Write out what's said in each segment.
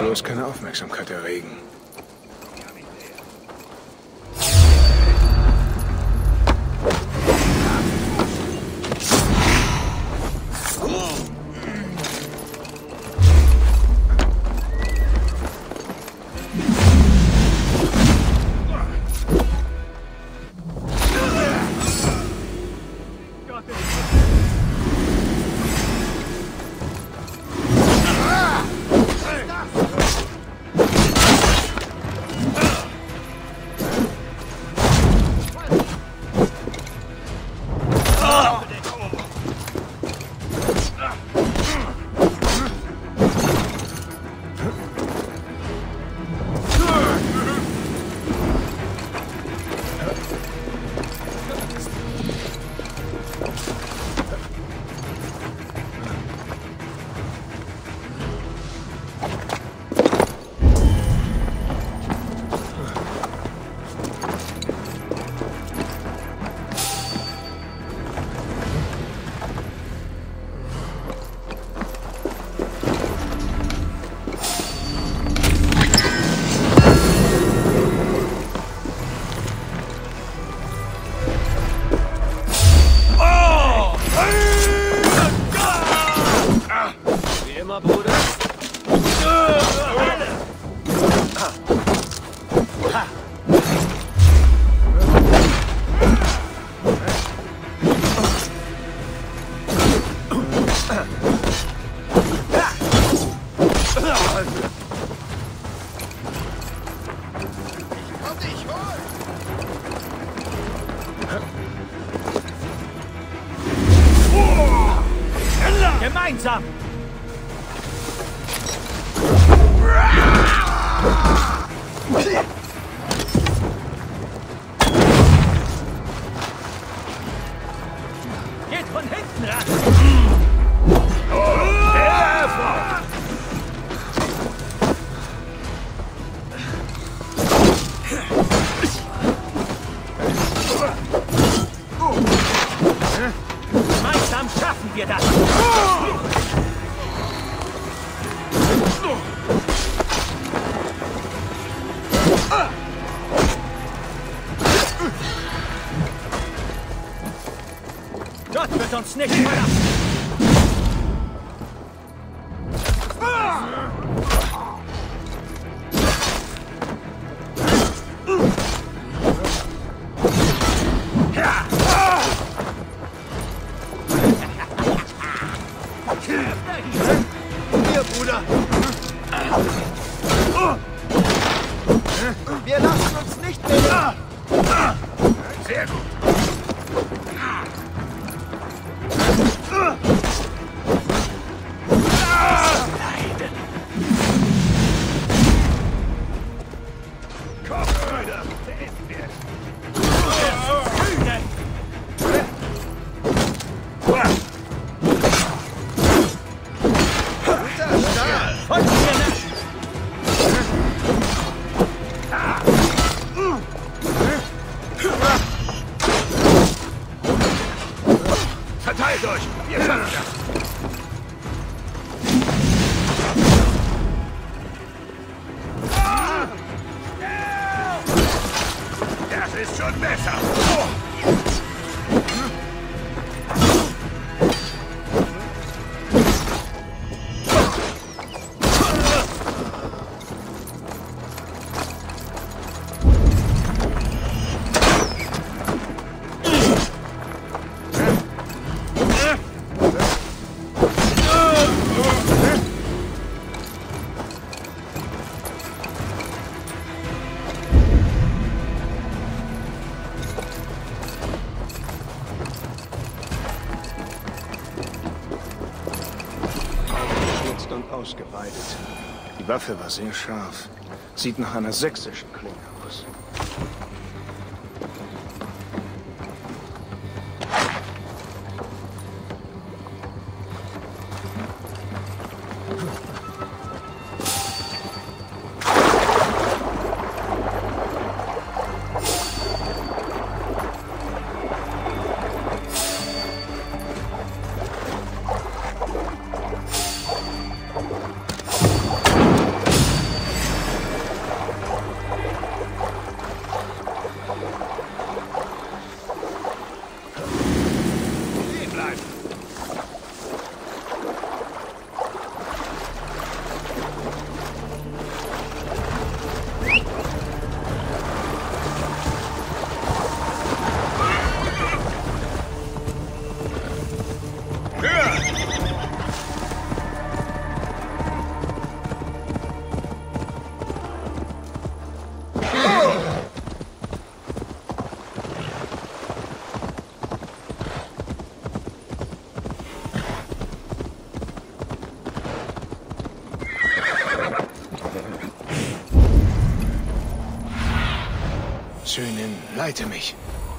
bloß keine Aufmerksamkeit erregen. Gemeinsam! Geht von hinten ran! Gemeinsam schaffen wir das! Gott wird uns nicht verlassen! Hier, Bruder! Wir lassen uns nicht mehr! Sehr gut. Verteilt euch! Wir schaffen das! Das ist schon besser! Und ausgeweidet. Die Waffe war sehr scharf. Sieht nach einer sächsischen Klinge aus. Leite mich.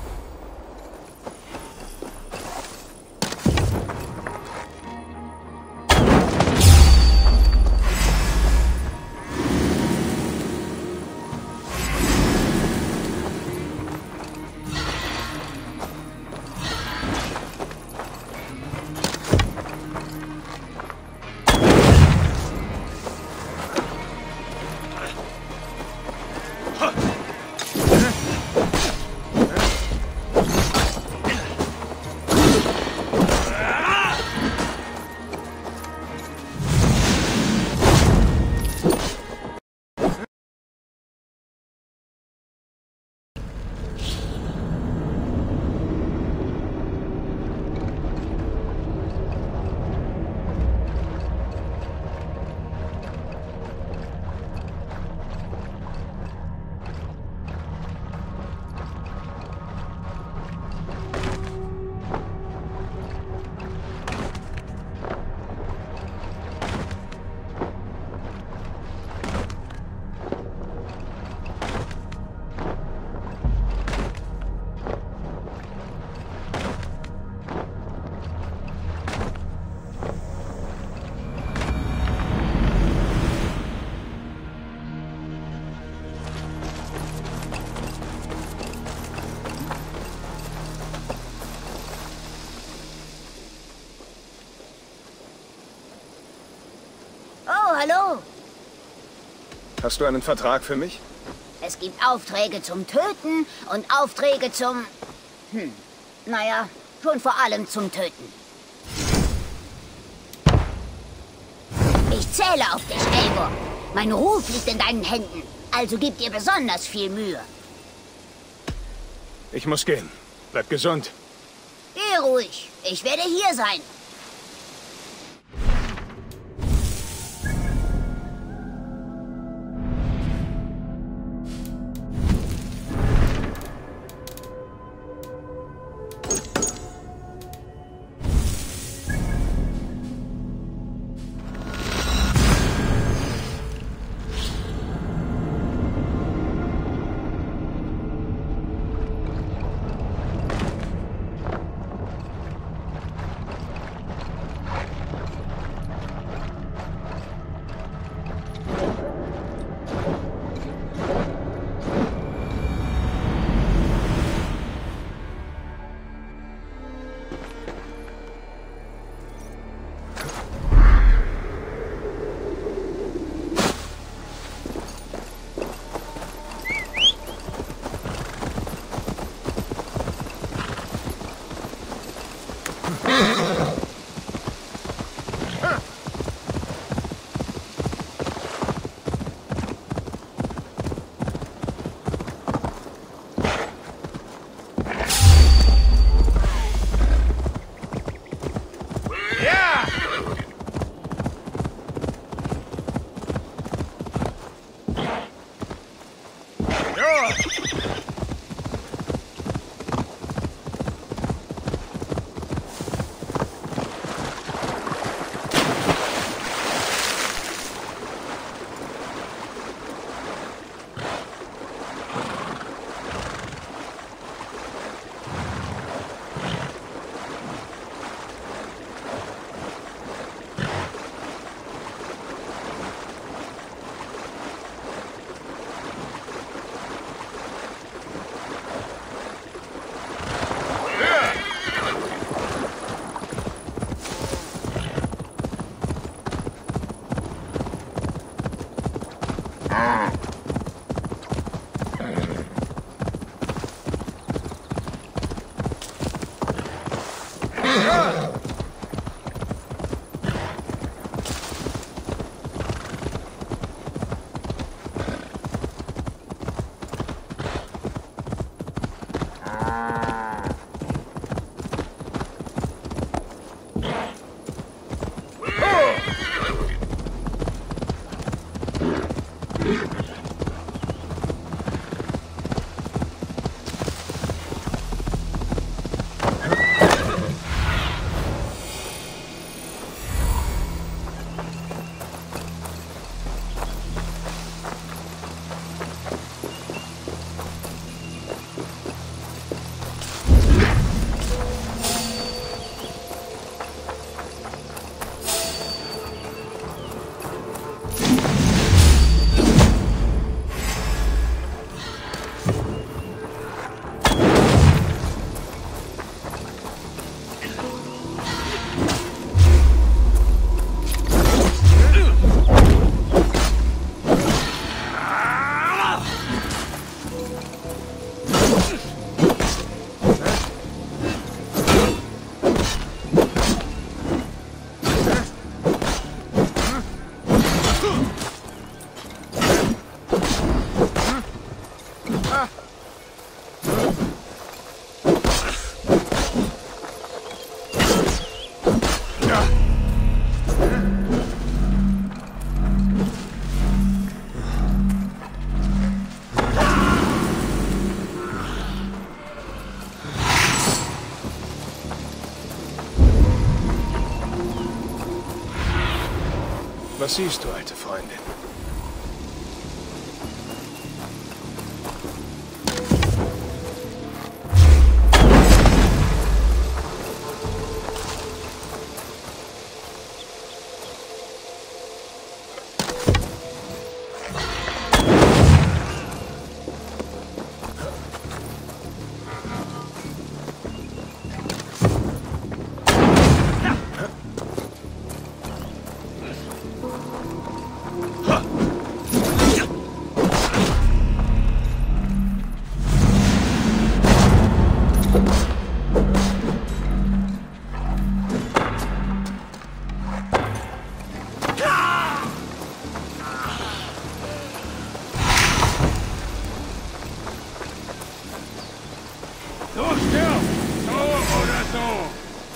Hallo? Hast du einen Vertrag für mich? Es gibt Aufträge zum Töten und Aufträge zum... naja, schon vor allem zum Töten. Ich zähle auf dich, Eivor. Mein Ruf liegt in deinen Händen, also gib dir besonders viel Mühe. Ich muss gehen. Bleib gesund. Geh ruhig, ich werde hier sein. Was siehst du, alte Freundin? Du stirbst! So oder so!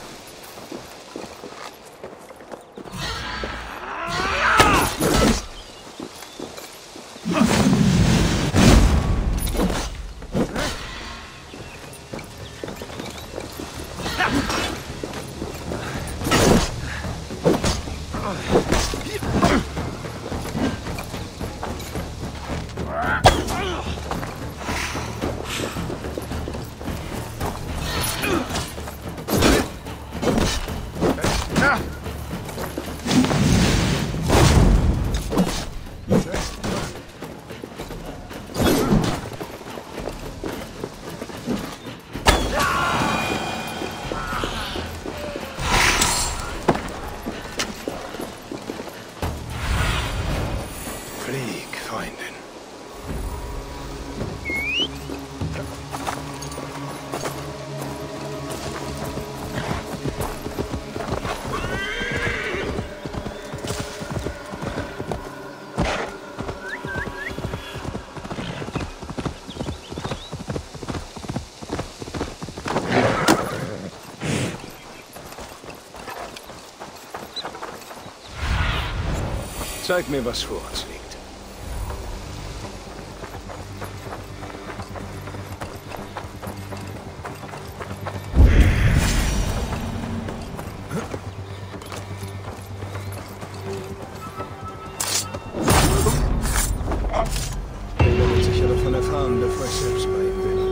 Flieg, Freundin. Zeig mir, was vor uns liegt. Er wird sicher davon erfahren, bevor ich selbst bei ihm bin.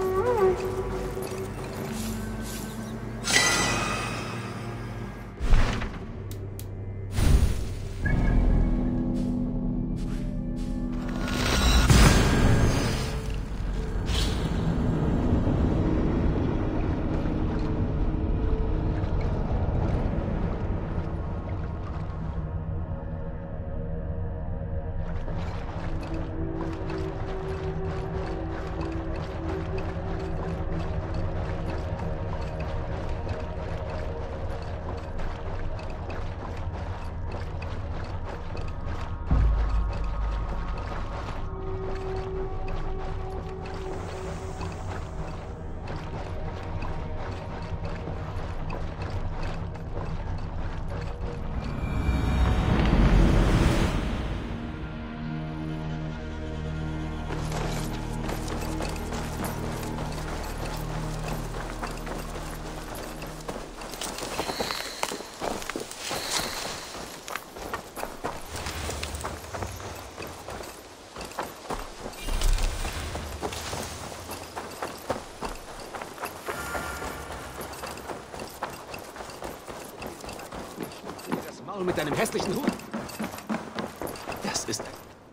Mit deinem hässlichen Hut? Das ist...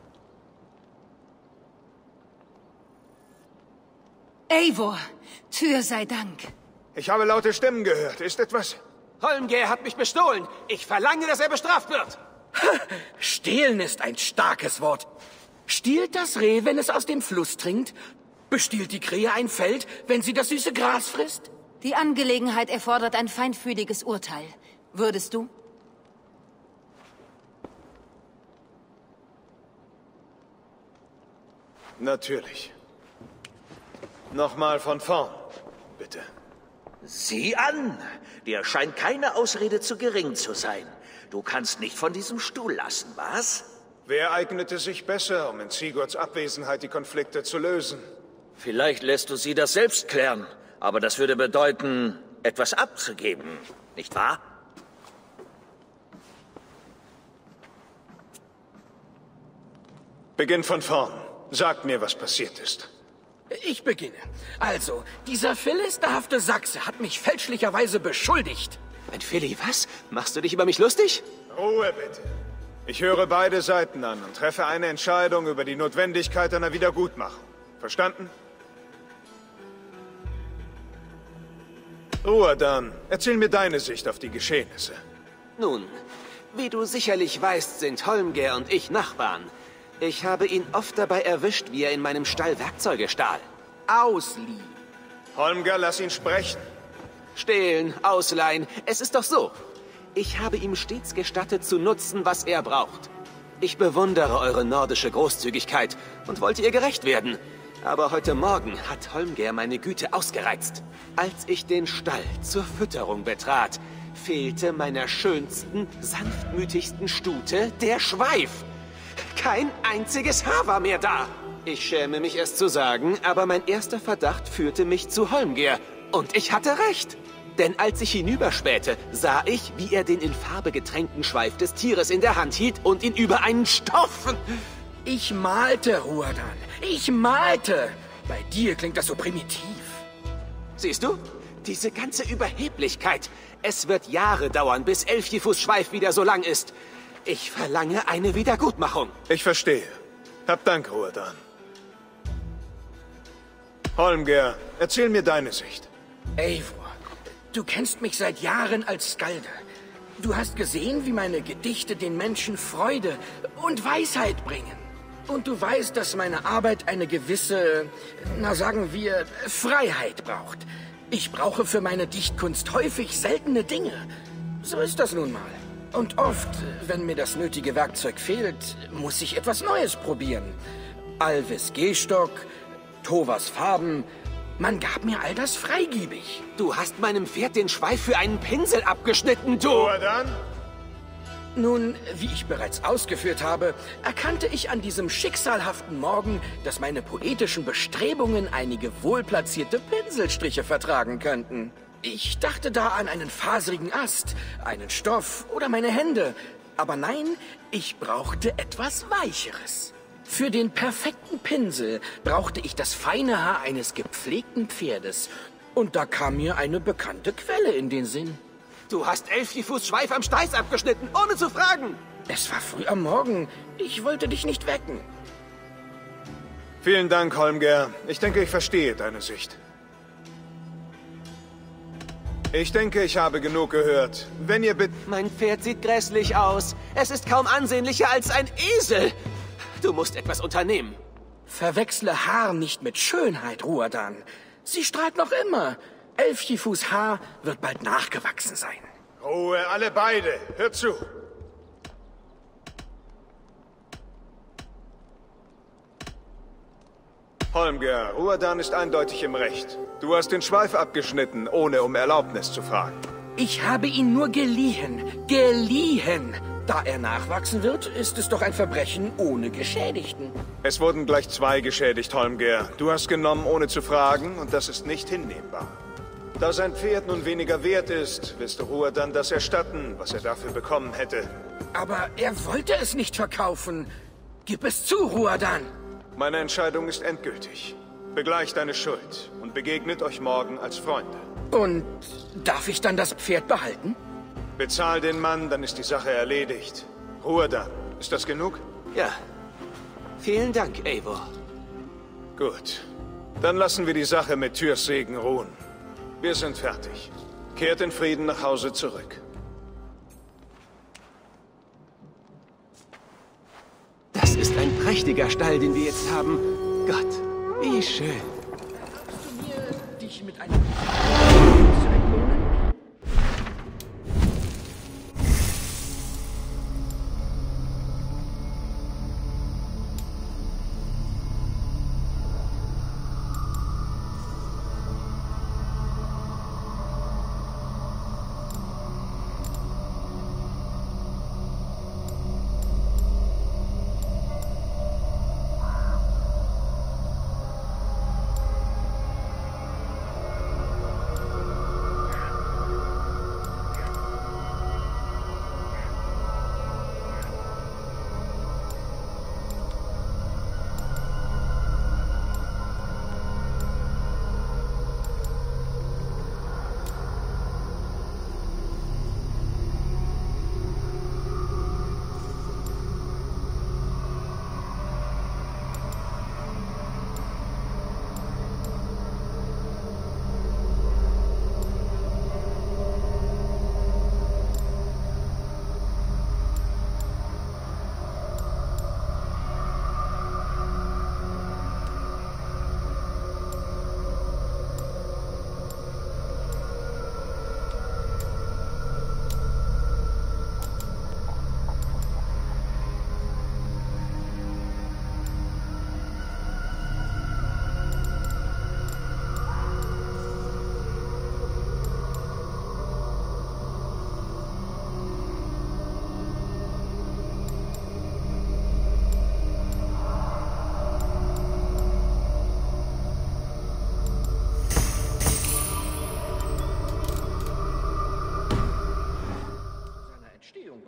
Eivor, Tür sei Dank. Ich habe laute Stimmen gehört. Ist etwas? Holmgeir hat mich bestohlen. Ich verlange, dass er bestraft wird. Stehlen ist ein starkes Wort. Stiehlt das Reh, wenn es aus dem Fluss trinkt? Bestiehlt die Krähe ein Feld, wenn sie das süße Gras frisst? Die Angelegenheit erfordert ein feinfühliges Urteil. Würdest du? Natürlich. Nochmal von vorn, bitte. Sieh an! Dir scheint keine Ausrede zu gering zu sein. Du kannst nicht von diesem Stuhl lassen, was? Wer eignete sich besser, um in Sigurds Abwesenheit die Konflikte zu lösen? Vielleicht lässt du sie das selbst klären, aber das würde bedeuten, etwas abzugeben, nicht wahr? Beginn von vorn. Sagt mir, was passiert ist. Ich beginne. Also, dieser philisterhafte Sachse hat mich fälschlicherweise beschuldigt. Ein Philly, was? Machst du dich über mich lustig? Ruhe bitte. Ich höre beide Seiten an und treffe eine Entscheidung über die Notwendigkeit einer Wiedergutmachung. Verstanden? Ruadan, erzähl mir deine Sicht auf die Geschehnisse. Nun, wie du sicherlich weißt, sind Holmger und ich Nachbarn. Ich habe ihn oft dabei erwischt, wie er in meinem Stall Werkzeuge stahl. Auslieh. Holmger, lass ihn sprechen. Stehlen, ausleihen, es ist doch so. Ich habe ihm stets gestattet zu nutzen, was er braucht. Ich bewundere eure nordische Großzügigkeit und wollte ihr gerecht werden. Aber heute Morgen hat Holmger meine Güte ausgereizt. Als ich den Stall zur Fütterung betrat, fehlte meiner schönsten, sanftmütigsten Stute der Schweif. Kein einziges Haar war mehr da. Ich schäme mich, es zu sagen, aber mein erster Verdacht führte mich zu Holmger. Und ich hatte recht. Denn als ich hinüberspähte, sah ich, wie er den in Farbe getränkten Schweif des Tieres in der Hand hielt und ihn über einen Stoff... Ich malte, Ruadan. Ich malte. Bei dir klingt das so primitiv. Siehst du? Diese ganze Überheblichkeit. Es wird Jahre dauern, bis Elfjifus Schweif wieder so lang ist. Ich verlange eine Wiedergutmachung. Ich verstehe. Hab Dank, Ruadan. Holmger, erzähl mir deine Sicht. Eivor, du kennst mich seit Jahren als Skalde. Du hast gesehen, wie meine Gedichte den Menschen Freude und Weisheit bringen. Und du weißt, dass meine Arbeit eine gewisse, na sagen wir, Freiheit braucht. Ich brauche für meine Dichtkunst häufig seltene Dinge. So ist das nun mal. Und oft, wenn mir das nötige Werkzeug fehlt, muss ich etwas Neues probieren. Alvis Gehstock, Tovas Farben. Man gab mir all das freigebig. Du hast meinem Pferd den Schweif für einen Pinsel abgeschnitten, du! Ruadan? Nun, wie ich bereits ausgeführt habe, erkannte ich an diesem schicksalhaften Morgen, dass meine poetischen Bestrebungen einige wohlplatzierte Pinselstriche vertragen könnten. Ich dachte da an einen faserigen Ast, einen Stoff oder meine Hände. Aber nein, ich brauchte etwas Weicheres. Für den perfekten Pinsel brauchte ich das feine Haar eines gepflegten Pferdes. Und da kam mir eine bekannte Quelle in den Sinn. Du hast Elfjifus Schweif am Steiß abgeschnitten, ohne zu fragen. Es war früh am Morgen. Ich wollte dich nicht wecken. Vielen Dank, Holmger. Ich denke, ich verstehe deine Sicht. Ich denke, ich habe genug gehört. Wenn ihr bitte... Mein Pferd sieht grässlich aus. Es ist kaum ansehnlicher als ein Esel. Du musst etwas unternehmen. Verwechsle Haar nicht mit Schönheit, Ruadan. Sie strahlt noch immer. Elfjifus Haar wird bald nachgewachsen sein. Ruhe, alle beide. Hört zu. Holmger, Ruadan ist eindeutig im Recht. Du hast den Schweif abgeschnitten, ohne um Erlaubnis zu fragen. Ich habe ihn nur geliehen. Geliehen. Da er nachwachsen wird, ist es doch ein Verbrechen ohne Geschädigten. Es wurden gleich 2 geschädigt, Holmger. Du hast genommen, ohne zu fragen, und das ist nicht hinnehmbar. Da sein Pferd nun weniger wert ist, wirst du Ruadan das erstatten, was er dafür bekommen hätte. Aber er wollte es nicht verkaufen. Gib es zu, Ruadan. Meine Entscheidung ist endgültig. Begleicht deine Schuld und begegnet euch morgen als Freunde. Und darf ich dann das Pferd behalten? Bezahl den Mann, dann ist die Sache erledigt. Ruadan, ist das genug? Ja. Vielen Dank, Eivor. Gut. Dann lassen wir die Sache mit Tyrs Segen ruhen. Wir sind fertig. Kehrt in Frieden nach Hause zurück. Das ist ein prächtiger Stall, den wir jetzt haben. Gott, wie schön. Hast du mir dich mit einem...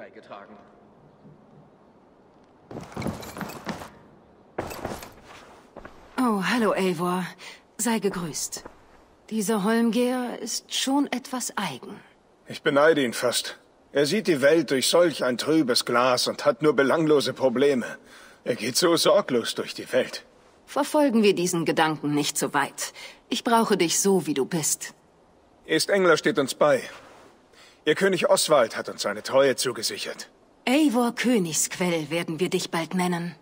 beigetragen. Oh, hallo, Eivor. Sei gegrüßt. Dieser Holmgeher ist schon etwas eigen. Ich beneide ihn fast. Er sieht die Welt durch solch ein trübes Glas und hat nur belanglose Probleme. Er geht so sorglos durch die Welt. Verfolgen wir diesen Gedanken nicht so weit. Ich brauche dich so, wie du bist. Estengler steht uns bei. Ihr König Oswald hat uns seine Treue zugesichert. Eivor Königsquell werden wir dich bald nennen.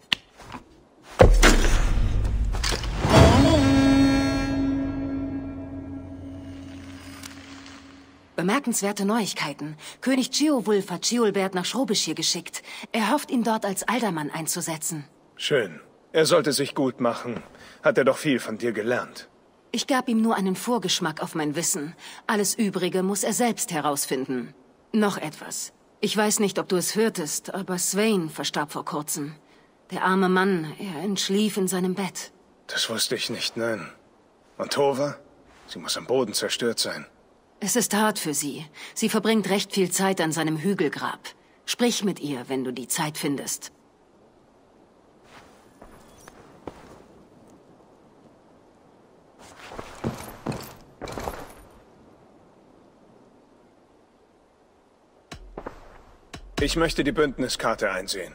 Bemerkenswerte Neuigkeiten. König Ceolwulf hat Ceolbert nach Frobisher geschickt. Er hofft, ihn dort als Aldermann einzusetzen. Schön. Er sollte sich gut machen. Hat er doch viel von dir gelernt. Ich gab ihm nur einen Vorgeschmack auf mein Wissen. Alles Übrige muss er selbst herausfinden. Noch etwas. Ich weiß nicht, ob du es hörtest, aber Sweyn verstarb vor kurzem. Der arme Mann, er entschlief in seinem Bett. Das wusste ich nicht, nein. Und Tova? Sie muss am Boden zerstört sein. Es ist hart für sie. Sie verbringt recht viel Zeit an seinem Hügelgrab. Sprich mit ihr, wenn du die Zeit findest. Ich möchte die Bündniskarte einsehen.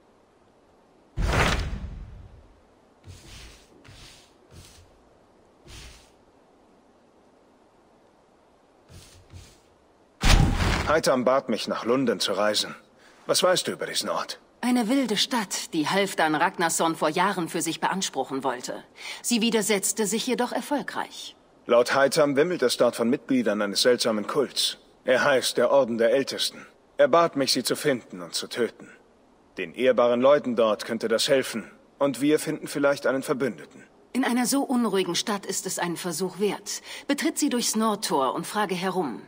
Heitam bat mich, nach Lunden zu reisen. Was weißt du über diesen Ort? Eine wilde Stadt, die Halfdan Ragnarsson vor Jahren für sich beanspruchen wollte. Sie widersetzte sich jedoch erfolgreich. Laut Heitam wimmelt es dort von Mitgliedern eines seltsamen Kults. Er heißt der Orden der Ältesten. Er bat mich, sie zu finden und zu töten. Den ehrbaren Leuten dort könnte das helfen. Und wir finden vielleicht einen Verbündeten. In einer so unruhigen Stadt ist es einen Versuch wert. Betritt sie durchs Nordtor und frage herum.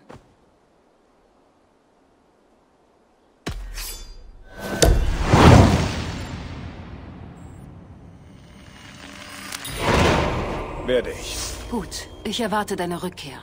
Werde ich. Gut, ich erwarte deine Rückkehr.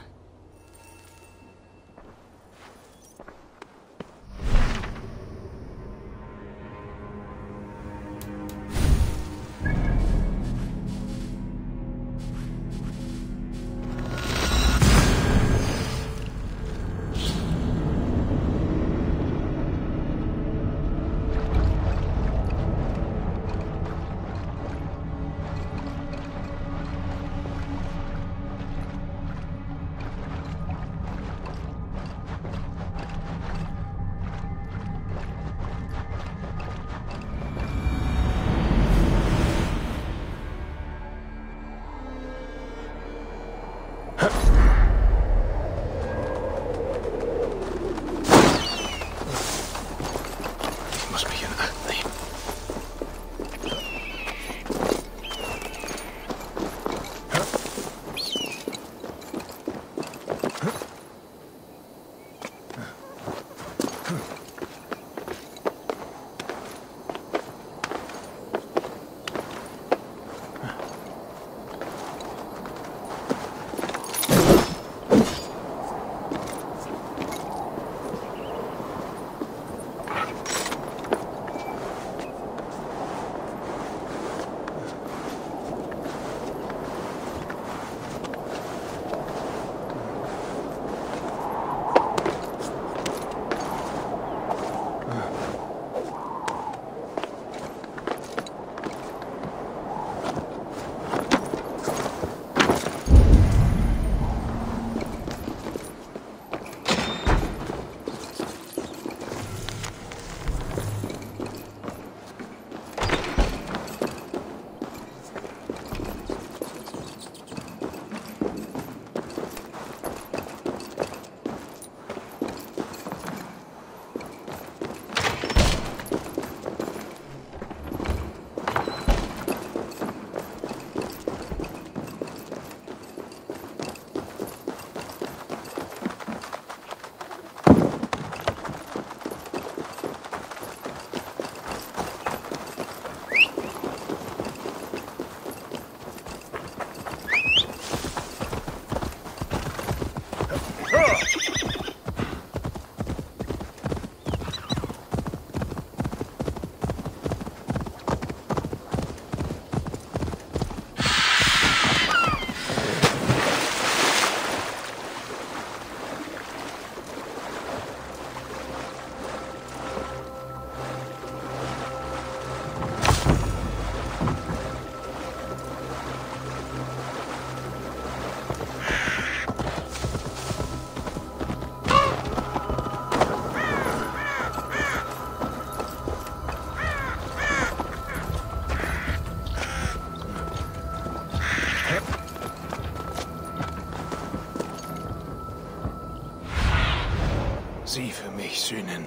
Sie für mich sühnen.